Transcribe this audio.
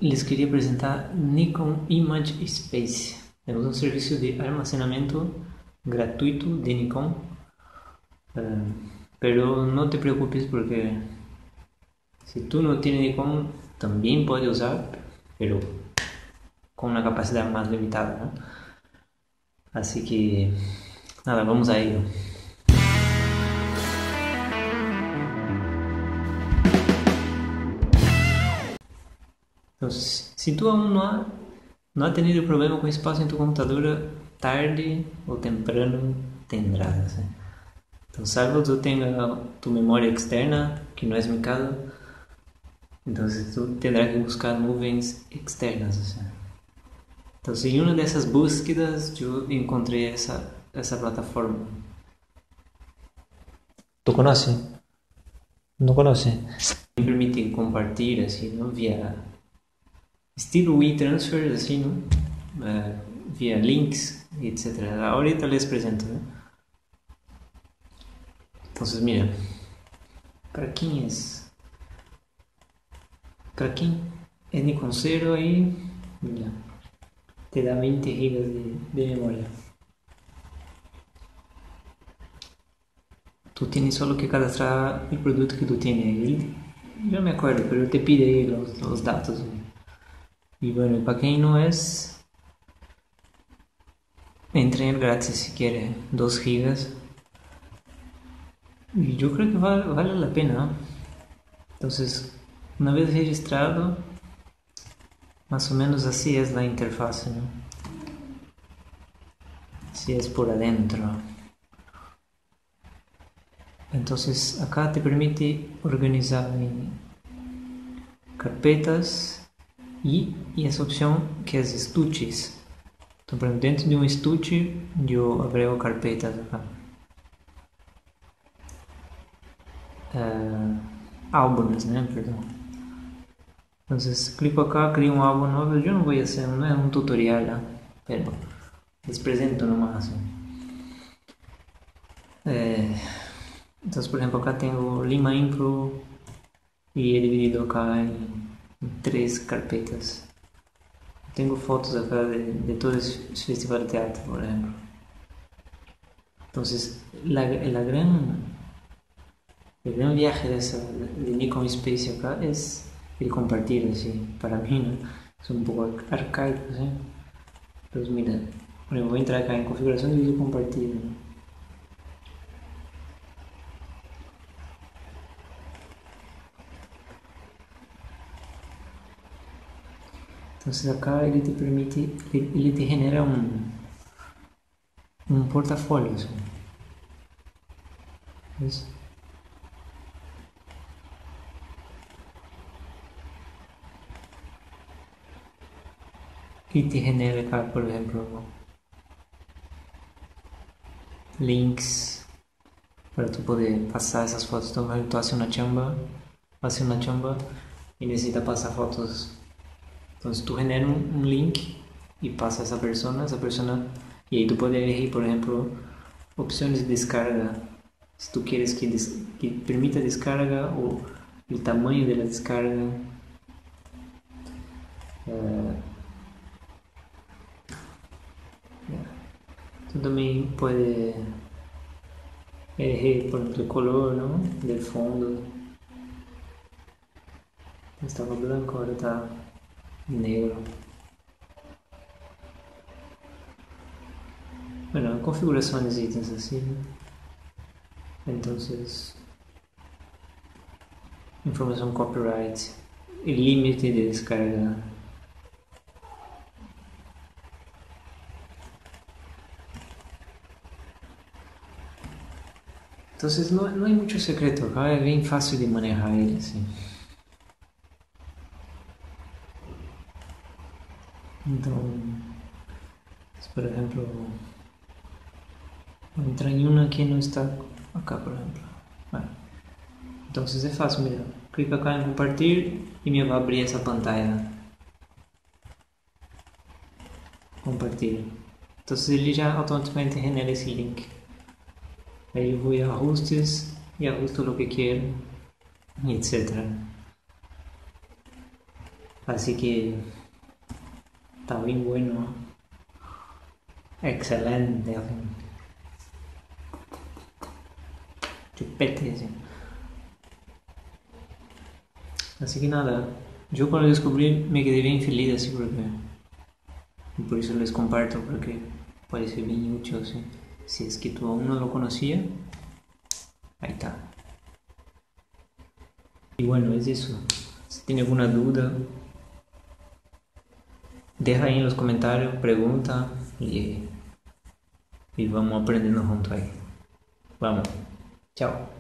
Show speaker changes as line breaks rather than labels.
les quería presentar Nikon Image Space. Tenemos un servicio de almacenamiento gratuito de Nikon, pero no te preocupes porque si tú no tienes Nikon también puedes usar, pero con una capacidad más limitada, ¿no? Así que nada, vamos a ello. Entonces, si tú aún no has tenido problema con espacio en tu computadora, tarde o temprano tendrás, ¿eh? Entonces, salvo tú tengas tu memoria externa, que no es mi caso, entonces tú tendrás que buscar nubes externas, o sea. Entonces, en una de esas búsquedas yo encontré esa plataforma.
¿Tú conoces? ¿No conoces?
Me permite compartir así, ¿no? Vía estilo WeTransfer, así, ¿no? Vía links, etcétera. Ahorita les presento, ¿no? Entonces, mira, ¿para quién es? ¿Para quién? Es Nikon Zero ahí, mira, te da 20 gigas de memoria. Tú tienes solo que cadastrar el producto que tú tienes ahí. Yo no me acuerdo, pero te pide ahí los datos. Y bueno, para quien no es, entra en gratis si quiere, 2 gigas. Y yo creo que vale la pena, ¿no? Entonces, una vez registrado, más o menos así es la interfaz, ¿no? Así es por adentro. Entonces, acá te permite organizar en carpetas y esa opción que es estuches. Entonces, por ejemplo, dentro de un estuche yo agrego carpetas acá. Álbumes, ¿no? Perdón. Entonces, clico acá, creo un álbum nuevo. Yo no voy a hacer, no es un tutorial, ¿no? Pero les presento nomás. Entonces, por ejemplo, acá tengo Lima Impro y he dividido acá en 3 carpetas. Tengo fotos acá de todo el festival de teatro, por ejemplo. Entonces, el gran viaje de Nikon Space acá es el compartir, así, para mí, ¿no? Es un poco arcaico, ¿sí? Pues mira, bueno, voy a entrar acá en configuración de vídeo compartido, ¿no? Entonces acá él te permite, él te genera un portafolio, ¿sí? ¿Ves? Y te genera acá, por ejemplo, links para tú poder pasar esas fotos. Entonces, tú haces una chamba y necesitas pasar fotos. Entonces tú generas un link y pasa a esa persona, y ahí tú puedes elegir, por ejemplo, opciones de descarga. Si tú quieres que permita descarga o el tamaño de la descarga. eh, Tú también puedes elegir, por ejemplo, el color, ¿no? Del fondo. Estaba blanco, ahora está negro. Bueno, configuraciones así, ¿no? Entonces, información copyright, el límite de descarga. Entonces no hay mucho secreto, acá es bien fácil de manejar él, así. Entonces, por ejemplo, entra en una que no está acá, por ejemplo. Bueno, entonces es fácil, mira, clica acá en compartir y me va a abrir esa pantalla. Compartir. Entonces ele ya automáticamente genera ese link. Ahí yo voy a ajustes y ajusto lo que quiero, y etcétera. Así que está muy bueno. Excelente. Chupete, así. Así que nada, yo cuando descubrí me quedé bien feliz así porque... Y por eso les comparto porque parece bien útil así. Si es que tú aún no lo conocías, ahí está. Y bueno, es eso. Si tiene alguna duda, deja ahí en los comentarios, pregunta y vamos aprendiendo junto ahí. Vamos. Chao.